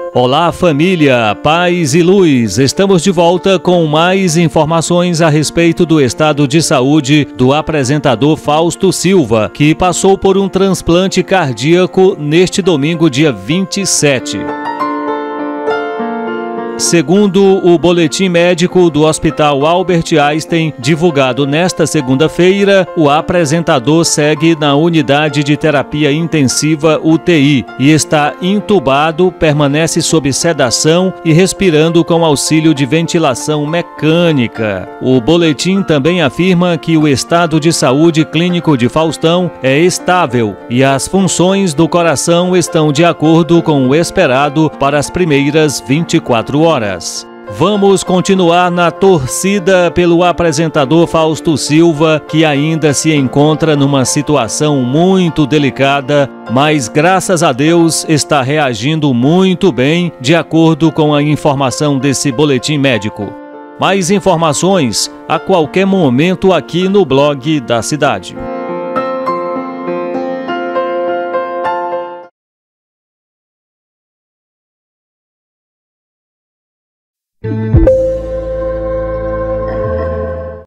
Olá família, paz e luz, estamos de volta com mais informações a respeito do estado de saúde do apresentador Fausto Silva, que passou por um transplante cardíaco neste domingo, dia 27. Segundo o boletim médico do Hospital Albert Einstein, divulgado nesta segunda-feira, o apresentador segue na unidade de terapia intensiva UTI e está intubado, permanece sob sedação e respirando com auxílio de ventilação mecânica. O boletim também afirma que o estado de saúde clínico de Faustão é estável e as funções do coração estão de acordo com o esperado para as primeiras 24 horas. Vamos continuar na torcida pelo apresentador Fausto Silva, que ainda se encontra numa situação muito delicada, mas graças a Deus está reagindo muito bem, de acordo com a informação desse boletim médico. Mais informações a qualquer momento aqui no blog da cidade.